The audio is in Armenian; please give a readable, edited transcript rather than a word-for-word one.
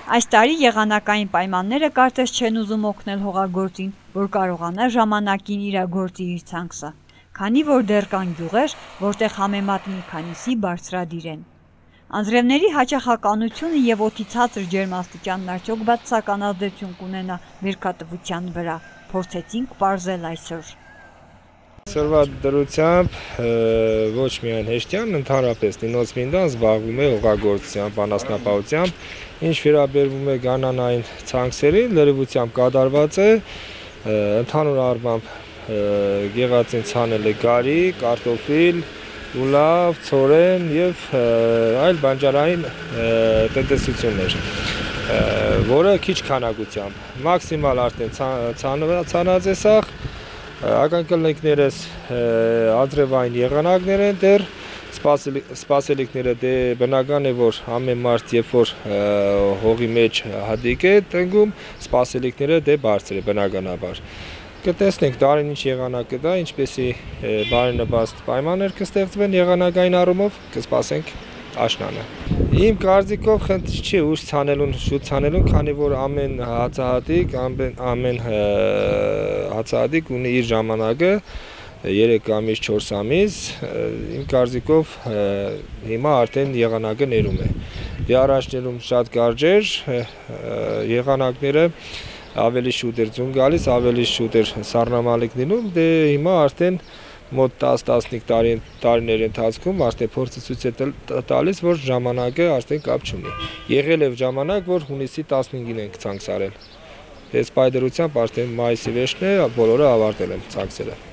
Այս տարի եղանակային պայմանները կարծես չեն ուզում օգնել հողագործին, որ կարողանա ժամանակին իրագործի իր ցանքսը, քանի որ դեռ կան գյուղեր, որտեղ համեմատ մի քանիսի բարձրադիր են։ Անձրևների հաճախականությունը եւ օդի ցածր ջերմաստիճանն արդյոք բացասական ազդեցություն կունենա բերքատվության վրա, փորձեցինք պարզել այսօր։ Այսօրվա դրությամբ ոչ միայն հեշտյան, ընդհանրապես Նինոցմինդան զբաղվում է հողագործությամբ, անասնապահությամբ, ինչ վերաբերվում է գարնանային ցանքերին, լրիվությամբ կատարված է, ընդհանուր առմամբ գեղածին ցանել է գարի, կարտոֆիլ, լուլավ, ցորեն եւ այլ բանջարային տնտեսություններ, որը քիչ քանակությամբ, մաքսիմալ արդեն ցանած է սաղ, ակնկալիքներս անձրևային եղանակներ են դեռ, սպասելիքները դե բնական է, որ ամեն մարդ երբ որ հողի մեջ հատիկ է տնկում, սպասելիքները դե բարձր է բնականաբար։ Կտեսնենք տարին ինչ եղանակ կտա, ինչպեսի բարենպաստ պայմաններ կստեղծվեն եղանակային առումով, կսպասենք աշնանը։ Իմ կարծիքով խնդիր չի ուշ ցանելուն, շուտ ցանելուն, քանի որ ամեն հացահատիկ ունի իր ժամանակը, 3 ամիս, 4 ամիս, իմ կարծիքով հիմա արդեն եղանակը ներում է։ Դե առաջներում շատ կարճ էր, եղանակները ավելի շուտ էր ձուն գալիս, ավելի շուտ էր սառնամալիք լինում, դե հիմա արդեն մոտ 10-15 տարիների ընթացքում արդեն փորձը ցույց է տալիս, որ ժամանակը արդեն կապ չունի։ Եղել է ժամանակ, որ հունիսի 15-ին ենք ցանքսարել։ Դե սպայդրությամբ արդեն մայիսի վերջն է, բոլորը ավարտել են ցանքսերը։